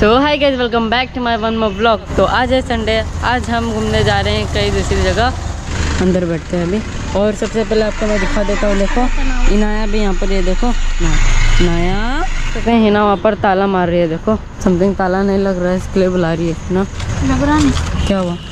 So hi guys, welcome back to my one more vlog. तो आज है Sunday, आज हम घूमने जा रहे हैं कई दूसरी जगह। अंदर बैठते हैं अभी। और सबसे पहले आपको मैं दिखा देता हूँ, देखो इनाया भी यहाँ पर, ये देखो इनाया तो कहीं हिना वहाँ पर ताला मार रही है। देखो समथिंग ताला नहीं लग रहा है, इसके लिए बुला रही है ना। लग रहा नहीं, क्या हुआ?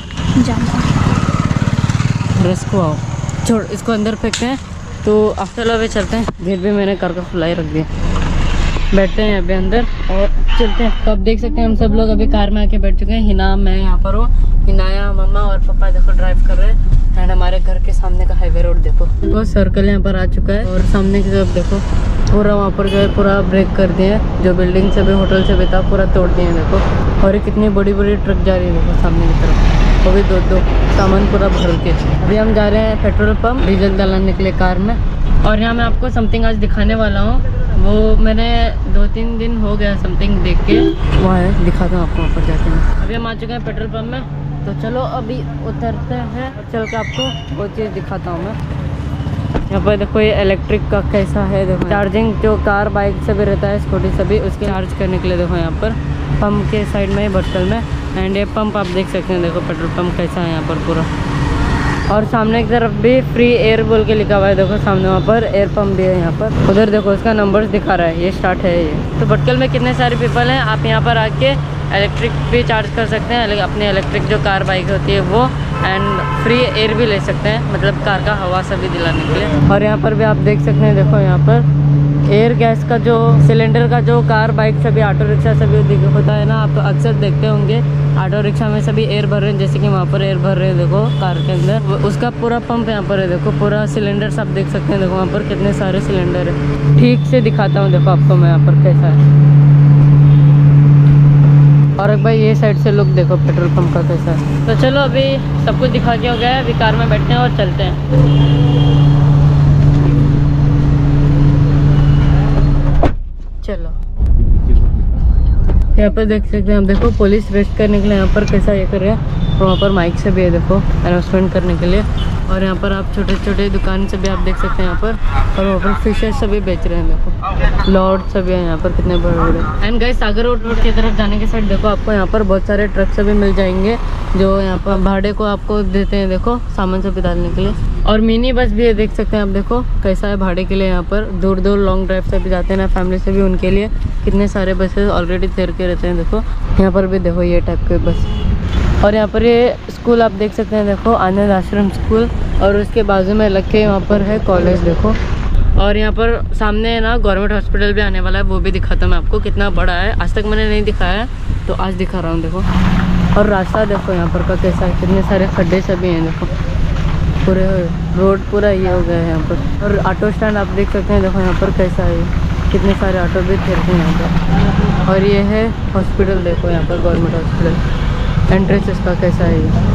रस को आओ, छोड़ इसको अंदर फेंकते हैं। तो चलो अभी चलते हैं। गेट भी मैंने कर खुलाई रख दिया। बैठते हैं अभी अंदर और चलते हैं। तो आप देख सकते हैं हम सब लोग अभी कार में आके बैठ चुके हैं। हिना, मैं यहाँ पर हूँ, हिनाया, मम्मा और पापा देखो ड्राइव कर रहे हैं। एंड हमारे घर के सामने का हाईवे रोड देखो सर्कल यहाँ पर आ चुका है। और सामने की तरफ देखो पूरा वहाँ पर जो है पूरा ब्रेक कर दिए हैं। जो बिल्डिंग से भी होटल से भी था पूरा तोड़ दिए हैं देखो। और ये कितनी बड़ी बड़ी ट्रक जा रही है देखो सामने की तरफ, वो भी दो सामान पूरा भर के। अभी हम जा रहे हैं पेट्रोल पंप डीजल डालने के लिए कार में। और यहाँ मैं आपको समथिंग आज दिखाने वाला हूँ। वो मैंने 2-3 दिन हो गया समथिंग देख के, वहाँ है, दिखाता हूँ आपको वहाँ पर जाके मैं। अभी हम आ चुके हैं पेट्रोल पंप में, तो चलो अभी उतरते हैं और चल के आपको वो चीज़ दिखाता हूँ मैं। यहाँ पर देखो ये इलेक्ट्रिक का कैसा है, देखो चार्जिंग जो कार बाइक से भी रहता है, स्कूटी से भी, उसके चार्ज करने के लिए देखो यहाँ पर पंप के साइड में, भटकल में। एंड ये पंप आप देख सकते हैं, देखो पेट्रोल पंप कैसा है यहाँ पर पूरा। और सामने की तरफ भी फ्री एयर बोल के लिखा हुआ है, देखो सामने वहाँ पर एयर पंप भी है यहाँ पर। उधर देखो उसका नंबर्स दिखा रहा है, ये स्टार्ट है ये। तो भटकल में कितने सारे पीपल हैं, आप यहाँ पर आके इलेक्ट्रिक भी चार्ज कर सकते हैं, अपनी इलेक्ट्रिक जो कार बाइक होती है वो। एंड फ्री एयर भी ले सकते हैं, मतलब कार का हवा सभी दिलाने के लिए। और यहाँ पर भी आप देख सकते हैं, देखो यहाँ पर एयर गैस का जो सिलेंडर का जो कार बाइक सभी ऑटो रिक्शा सभी होता है ना, आप अक्सर देखते होंगे ऑटो रिक्शा में सभी एयर भर रहे हैं, जैसे कि वहाँ पर एयर भर रहे हैं देखो कार के अंदर। उसका पूरा पंप यहाँ पर है, देखो पूरा सिलेंडर आप देख सकते हैं। देखो वहाँ पर कितने सारे सिलेंडर है। ठीक से दिखाता हूँ देखो आपको मैं यहाँ पर कैसा है। और एक भाई ये साइड से लुक देखो पेट्रोल पंप का कैसा है। तो चलो अभी सब कुछ दिखा के हो गया है, अभी कार में बैठते हैं और चलते हैं। चलो यहाँ पर देख सकते हैं हम, देखो पुलिस रेस्ट करने के लिए यहाँ पर कैसा ये कर रहे हैं। और वहाँ पर माइक से भी है देखो अनाउंसमेंट करने के लिए। और यहाँ पर आप छोटे छोटे दुकान से भी आप देख सकते हैं यहाँ पर। और वहाँ पर फिशेस सभी बेच रहे हैं, देखो लॉर्ड सभी है यहाँ पर कितने बड़े बड़े। एंड गाइस सागर रोड की तरफ जाने के साइड देखो आपको यहाँ पर बहुत सारे ट्रक सभी मिल जाएंगे, जो यहाँ पर भाड़े को आपको देते हैं, देखो सामान सभी डालने के लिए। और मिनी बस भी है, देख सकते हैं आप, देखो कैसा है भाड़े के लिए। यहाँ पर दूर दूर लॉन्ग ड्राइव से भी जाते हैं ना फैमिली से भी, उनके लिए कितने सारे बसेस ऑलरेडी तैर के रहते हैं। देखो यहाँ पर भी देखो ये टाइप के बस। और यहाँ पर ये स्कूल आप देख सकते हैं, देखो आनंद आश्रम स्कूल। और उसके बाजू में लग के वहाँ पर है कॉलेज देखो। और यहाँ पर सामने ना गवर्नमेंट हॉस्पिटल भी आने वाला है, वो भी दिखाता हूँ मैं आपको कितना बड़ा है। आज तक मैंने नहीं दिखाया है, तो आज दिखा रहा हूँ देखो। और रास्ता देखो यहाँ पर का कैसा है, कितने सारे खड्डे सभी हैं देखो, पूरे रोड पूरा ये हो गया है यहाँ पर। और ऑटो स्टैंड आप देख सकते हैं, देखो यहाँ पर कैसा है, कितने सारे ऑटो भी ठहरते हैं यहाँ पर। और ये है हॉस्पिटल देखो यहाँ पर, गवर्नमेंट हॉस्पिटल। एंट्रेंस इसका कैसा है ये।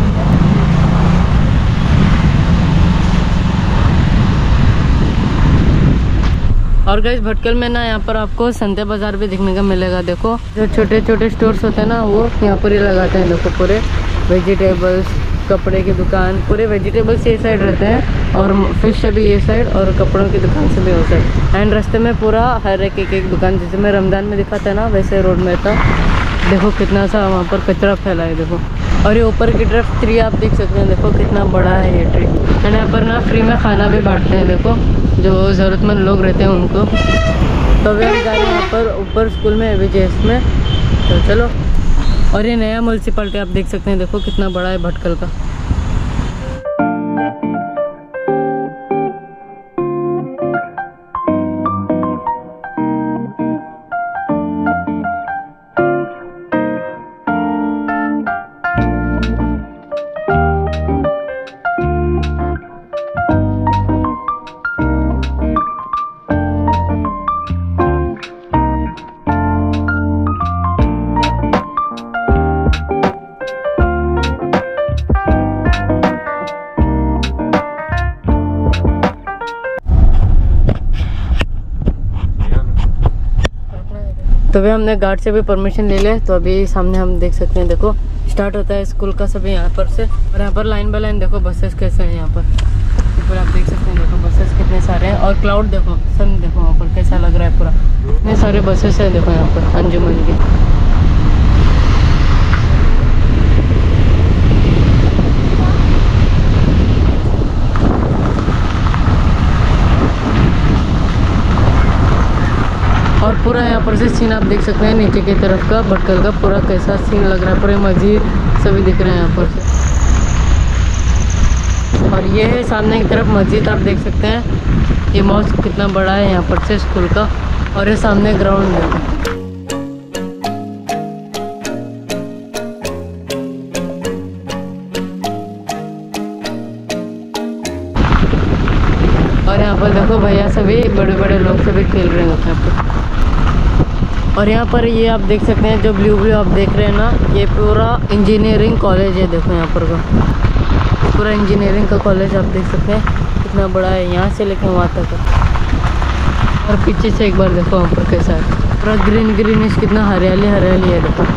और गाइस भटकल में ना यहाँ पर आपको संते बाजार भी दिखने का मिलेगा। देखो जो छोटे छोटे स्टोर्स होते हैं ना, वो यहाँ पर ही लगाते हैं देखो। पूरे वेजिटेबल्स, कपड़े की दुकान, पूरे वेजिटेबल्स ये साइड रहते हैं, और फिश से भी ये साइड, और कपड़ों की दुकान से भी वो साइड। एंड रास्ते में पूरा हर एक दुकान, जैसे मैं रमजान में दिखाता है ना, वैसे रोड में था। देखो कितना सा वहाँ पर कचरा फैला है देखो। और ये ऊपर की तरफ ट्री आप देख सकते हैं, देखो कितना बड़ा है ये ट्री। एंड यहाँ पर ना फ्री में खाना भी बांटते हैं देखो, जो ज़रूरतमंद लोग रहते हैं उनको। तो अभी हम जा रहे हैं यहाँ पर ऊपर स्कूल में, AVJS में। तो चलो। और ये नया म्यूनसिपलिटी आप देख सकते हैं, देखो कितना बड़ा है भटकल का। तो अभी हमने गार्ड से भी परमिशन ले लिया। तो अभी सामने हम देख सकते हैं, देखो स्टार्ट होता है स्कूल का सभी यहाँ पर से। और यहाँ पर लाइन बाय लाइन देखो बसेस कैसे हैं यहाँ पर। ऊपर आप देख सकते हैं, देखो बसेस कितने सारे हैं। और क्लाउड देखो, सन देखो वहाँ पर कैसा लग रहा है पूरा, इतने सारे बसेस हैं देखो यहाँ पर अंजुमन के। पर से सीन आप देख सकते हैं नीचे की तरफ का भटकल का पूरा कैसा सीन लग रहा है, पूरे मस्जिद सभी दिख रहे हैं यहाँ पर से। और ये है सामने की तरफ मस्जिद, आप देख सकते हैं ये मॉस्क कितना बड़ा है यहाँ पर से स्कूल का। और ये सामने ग्राउंड है। और यहाँ पर देखो भैया सभी बड़े बड़े लोग सभी खेल रहे हैं यहाँ पर। और यहाँ पर ये आप देख सकते हैं जो ब्लू ब्लू आप देख रहे हैं ना, ये पूरा इंजीनियरिंग कॉलेज है। देखो यहाँ पर का पूरा इंजीनियरिंग का कॉलेज आप देख सकते हैं कितना बड़ा है, यहाँ से लेकर वहाँ तक है। और पीछे से एक बार देखो वहाँ पर कैसा है, पूरा ग्रीन ग्रीनिश, कितना हरियाली हरियाली है देखो।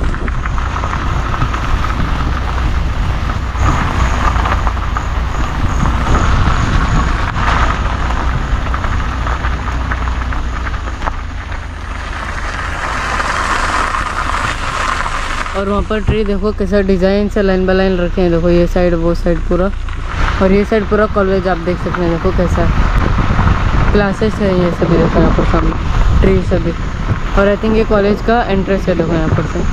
और वहाँ पर ट्री देखो कैसा डिज़ाइन से लाइन बाय लाइन रखे हैं। देखो ये साइड वो साइड पूरा, और ये साइड पूरा कॉलेज आप देख सकते हैं। देखो कैसा क्लासेस है ये सभी, देखो यहाँ पर सामने ट्री सभी। और आई थिंक ये कॉलेज का एंट्रेंस है, देखो यहाँ पर से।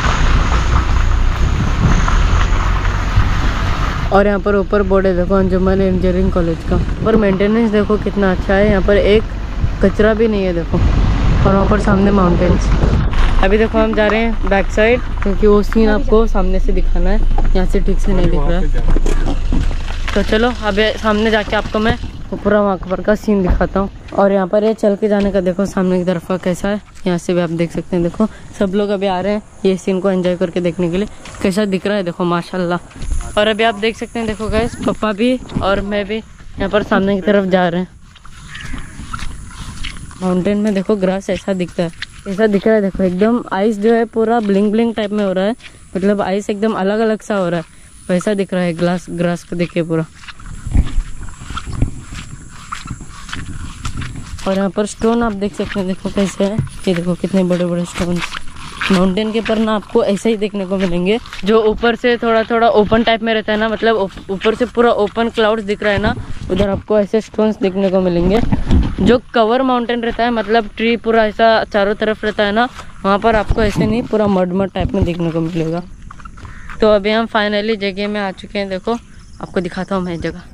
और यहाँ पर ऊपर बोर्ड है देखो अंजुमन इंजीनियरिंग कॉलेज का। पर मेंटेनेंस देखो कितना अच्छा है, यहाँ पर एक कचरा भी नहीं है देखो। और वहाँ पर सामने माउंटेन्स। अभी देखो हम जा रहे हैं बैक साइड, क्योंकि वो सीन आपको सामने से दिखाना है, यहाँ से ठीक से नहीं दिख रहा है। तो चलो अभी सामने जाके आपको मैं पूरा वहाँ पर का सीन दिखाता हूँ। और यहाँ पर ये चल के जाने का देखो सामने की तरफ का कैसा है, यहाँ से भी आप देख सकते हैं। देखो सब लोग अभी आ रहे हैं ये सीन को एंजॉय करके देखने के लिए, कैसा दिख रहा है देखो माशाल्लाह। और अभी आप देख सकते हैं देखो गाइस, पापा भी और मैं भी यहाँ पर सामने की तरफ जा रहे हैं। माउंटेन में देखो ग्रास ऐसा दिखता है, ऐसा दिख रहा है देखो, एकदम आइस जो है पूरा ब्लिंग ब्लिंग टाइप में हो रहा है, मतलब आइस एकदम अलग अलग सा हो रहा है, वैसा दिख रहा है ग्रास को देखिए पूरा। और यहाँ पर स्टोन आप देख सकते हैं देखो कैसे है, ये देखो कितने बड़े बड़े स्टोन। माउंटेन के पर ना आपको ऐसे ही देखने को मिलेंगे, जो ऊपर से थोड़ा थोड़ा ओपन टाइप में रहता है ना, मतलब ऊपर से पूरा ओपन क्लाउड्स दिख रहा है ना, उधर आपको ऐसे स्टोन्स देखने को मिलेंगे। जो कवर माउंटेन रहता है, मतलब ट्री पूरा ऐसा चारों तरफ रहता है ना, वहाँ पर आपको ऐसे नहीं पूरा मड मड टाइप में देखने को मिलेगा। तो अभी हम फाइनली जगह में आ चुके हैं, देखो आपको दिखाता हूँ मैं जगह।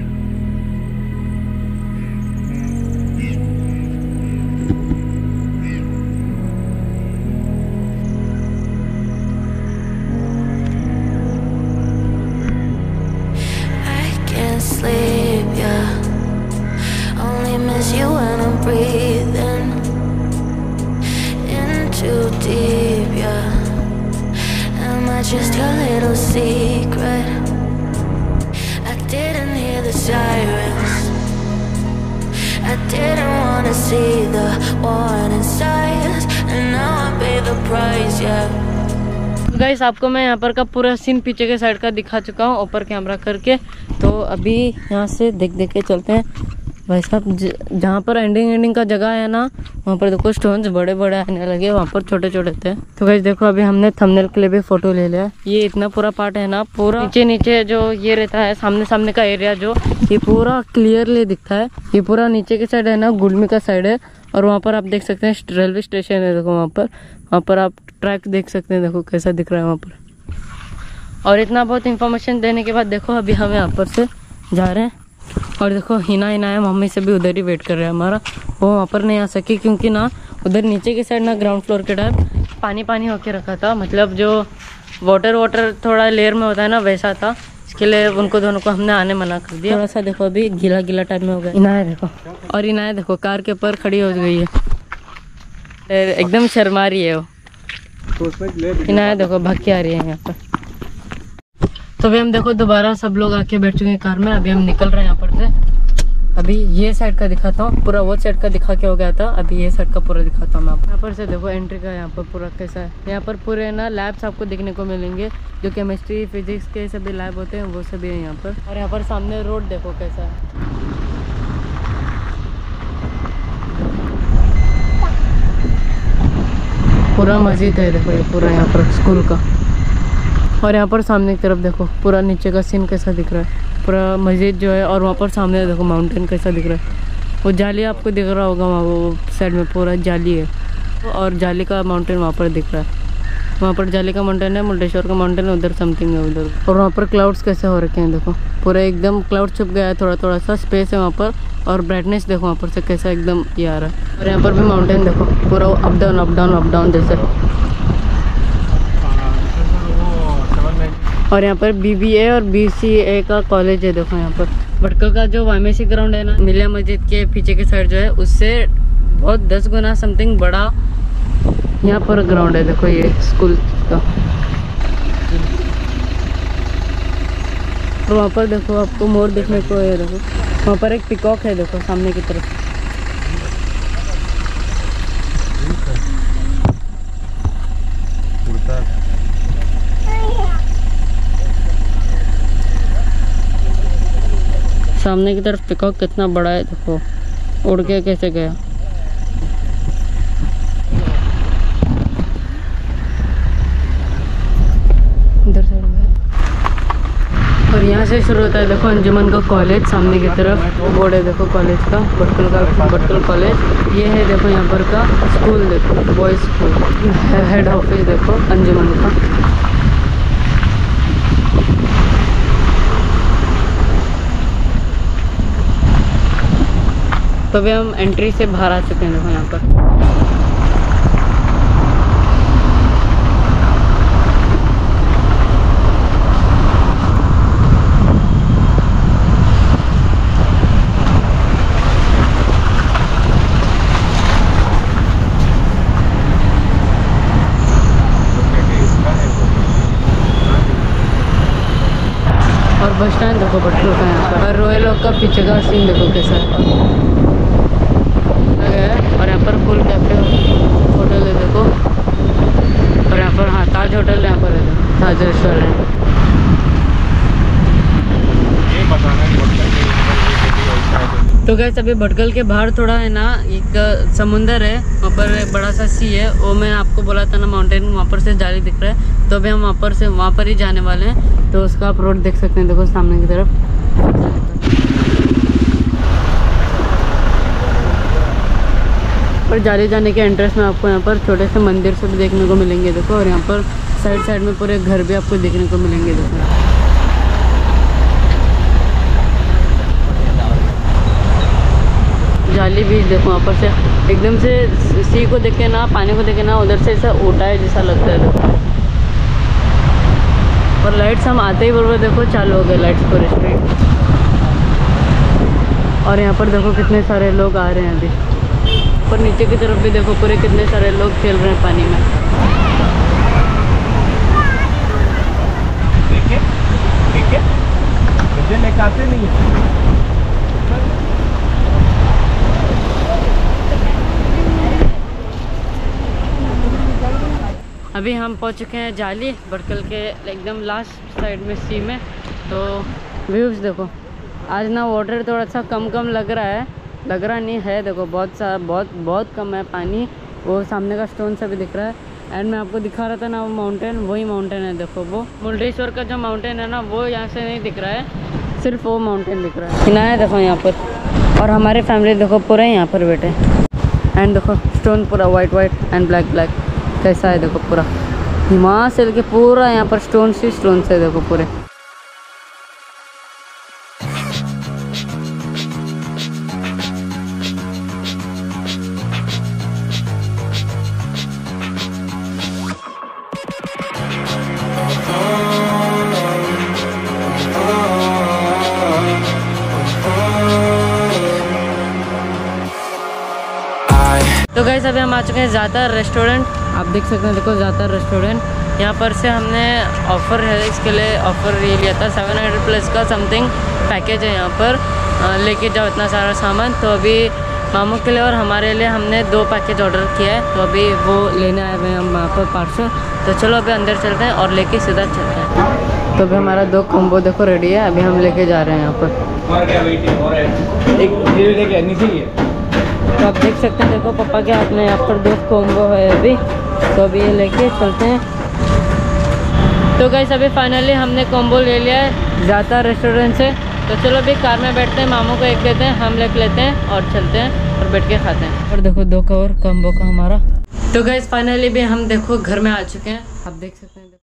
Just a little secret. I didn't hear the sirens. I didn't want to see the warning signs, and now I pay the price, yeah. Guys आपको मैं यहाँ पर का पूरा सीन पीछे के साइड का दिखा चुका हूँ ऊपर कैमरा करके। तो अभी यहाँ से देख देख के चलते हैं भाई साहब, जहाँ पर एंडिंग का जगह है ना, वहाँ पर देखो स्टोन्स बड़े बड़े आने लगे, वहाँ पर छोटे छोटे थे। तो गाइस देखो अभी हमने थंबनेल के लिए भी फोटो ले लिया। ये इतना पूरा पार्ट है ना, पूरा नीचे नीचे जो ये रहता है सामने सामने का एरिया, जो ये पूरा क्लियरली दिखता है। ये पूरा नीचे के साइड है ना, गुलमी का साइड है। और वहाँ पर आप देख सकते हैं रेलवे स्टेशन है, देखो वहाँ पर आप ट्रैक देख सकते हैं, देखो कैसा दिख रहा है वहाँ पर। और इतना बहुत इन्फॉर्मेशन देने के बाद देखो अभी हम यहाँ पर से जा रहे हैं। और देखो हिना है, मम्मी से भी उधर ही वेट कर रहा है हमारा। वो वहाँ पर नहीं आ सकी क्योंकि ना उधर नीचे की साइड ना ग्राउंड फ्लोर के टाइप पानी होके रखा था, मतलब जो वाटर थोड़ा लेयर में होता है ना, वैसा था। इसके लिए उनको दोनों को हमने आने मना कर दिया। थोड़ा सा देखो अभी गीला टाइप में हो गया। इनाया देखो, और इनाया देखो कार के ऊपर खड़ी हो गई है, एकदम शर्मा रही है वो। इनाया देखो भाग के आ रही है यहाँ पर। तो अभी हम देखो दोबारा सब लोग आके बैठ चुके हैं कार में। अभी हम निकल रहे हैं यहाँ पर से। अभी ये साइड का दिखाता हूँ, पूरा वो साइड का दिखा के हो गया था, अभी ये साइड का पूरा दिखाता हूँ मैं आपको। यहाँ पर से देखो एंट्री का यहाँ पर पूरा कैसा है। यहाँ पर पूरे ना लैब्स आपको देखने को मिलेंगे, जो केमिस्ट्री फिजिक्स के सभी लैब होते हैं वो सभी है यहाँ पर। और यहाँ पर सामने रोड देखो कैसा है। पूरा मस्जिद है देखो, ये पूरा यहाँ पर स्कूल का। और यहाँ पर सामने की तरफ देखो पूरा नीचे का सीन कैसा दिख रहा है, पूरा मस्जिद जो है। और वहाँ पर सामने देखो माउंटेन कैसा दिख रहा है। वो जाली आपको दिख रहा होगा, वहाँ वो साइड में पूरा जाली है। और जाली का माउंटेन वहाँ पर दिख रहा है। वहाँ पर जाली का माउंटेन है, मुर्डेश्वर का माउंटेन है, उधर समथिंग है उधर। और वहाँ पर क्लाउड्स कैसे हो रखे हैं देखो, पूरा एकदम क्लाउड छुप गया है, थोड़ा थोड़ा सा स्पेस है वहाँ पर। और ब्राइटनेस देखो वहाँ पर से कैसा एकदम ये आ रहा है। और यहाँ पर भी माउंटेन देखो, पूरा up down up down up down जैसे। और यहाँ पर BBA और BCA का कॉलेज है देखो। यहाँ पर भटकल का जो YMCA ग्राउंड है ना, मिलिया मस्जिद के पीछे के साइड जो है, उससे बहुत 10 गुना समथिंग बड़ा यहाँ पर ग्राउंड है देखो, ये स्कूल का। और वहाँ पर देखो आपको मोर देखने को है देखो, वहाँ पर एक पिकॉक है देखो सामने की तरफ। सामने की तरफ पिकॉक कितना बड़ा है देखो, उड़ के कैसे गया। इधर साइड में। और यहाँ से शुरू होता है देखो अंजुमन का कॉलेज, सामने की तरफ बोर्ड है देखो कॉलेज का, भटकल कॉलेज। ये है देखो यहाँ पर का स्कूल देखो, बॉयज स्कूल, हेड ऑफिस देखो अंजुमन का। तो अभी हम एंट्री से बाहर आ चुके हैं देखो यहाँ पर। और बस स्टैंड देखो भटकल का यहाँ पर। और रॉयल ओक का पीछे का सीन देखो कैसा है। और यहाँ पर फुल कैफे होटल है देखो। और यहाँ पर हाँ ताज होटल यहाँ पर है, ताज रेस्टोरेंट। तो गैस अभी भटकल के बाहर थोड़ा है ना एक समुंदर है, वहाँ पर एक बड़ा सा सी है। वो मैं आपको बोला था ना माउंटेन, वहाँ पर से जाली दिख रहा है। तो अभी हम वहाँ पर ही जाने वाले हैं। तो उसका आप रोड देख सकते हैं देखो सामने की तरफ। पर जाली जाने के एंट्रेंस में आपको यहाँ पर छोटे से मंदिर से भी देखने को मिलेंगे देखो। और यहाँ पर साइड साइड में पूरे घर भी आपको देखने को मिलेंगे देखो। जाली बीच देखो, वहाँ पर से एकदम से सी को देखे ना, पानी को देखे ना, उधर से ऐसा ऊटा है जैसा लगता है देखो। और लाइट्स हम आते ही बराबर देखो चालू हो गए लाइट्स पूरे स्ट्रीट। और यहाँ पर देखो कितने सारे लोग आ रहे हैं अभी। पर नीचे की तरफ भी देखो पूरे कितने सारे लोग खेल रहे हैं पानी में। देखिए ठीक है, मुझे लेकर आते नहीं है। अभी हम पहुंच चुके हैं जाली, भटकल के एकदम लास्ट साइड में सी में। तो व्यूज़ देखो, आज ना वाटर थोड़ा सा कम लग रहा है, लग रहा नहीं है देखो, बहुत कम है पानी। वो सामने का स्टोन से भी दिख रहा है। एंड मैं आपको दिखा रहा था ना वो माउंटेन, वही माउंटेन है देखो। वो मुर्डेश्वर का जो माउंटेन है ना, वो यहाँ से नहीं दिख रहा है, सिर्फ वो माउंटेन दिख रहा है। किनारा देखो यहाँ पर। और हमारी फैमिली देखो पूरा यहाँ पर बैठे। एंड देखो स्टोन पूरा वाइट एंड ब्लैक कैसा है देखो, पूरा हिमाचल के पूरा यहाँ पर स्टोन से देखो पूरे। तो गाइस अभी हम आ चुके हैं ज़्यादातर रेस्टोरेंट। आप देख सकते हैं देखो ज़्यादातर रेस्टोरेंट। यहाँ पर से हमने ऑफ़र है, इसके लिए ऑफ़र ये लिया था 700 प्लस का समथिंग पैकेज है। यहाँ पर लेके जाओ इतना सारा सामान। तो अभी मामू के लिए और हमारे लिए हमने 2 पैकेज ऑर्डर किया है। तो अभी वो लेने आए हुए हैं हम वहाँ पर पार्सल। तो चलो अभी अंदर चलते हैं और लेके सीधा चलते हैं। तो अभी हमारा 2 कॉम्बो देखो रेडी है, अभी हम लेके जा रहे हैं यहाँ पर। तो आप देख सकते हैं देखो पापा के हाथ में यहाँ पर 2 कॉम्बो है अभी। तो अभी ये लेके चलते हैं। तो गाइस अभी फाइनली हमने कॉम्बो ले लिया है ज़्यादा रेस्टोरेंट से। तो चलो अभी कार में बैठते हैं, मामू को एक देते हैं, हम लेके लेते हैं और चलते हैं और बैठ के खाते हैं। और देखो 2 कवर कॉम्बो का हमारा। तो गाइस फाइनली भी हम देखो घर में आ चुके हैं, आप देख सकते हैं।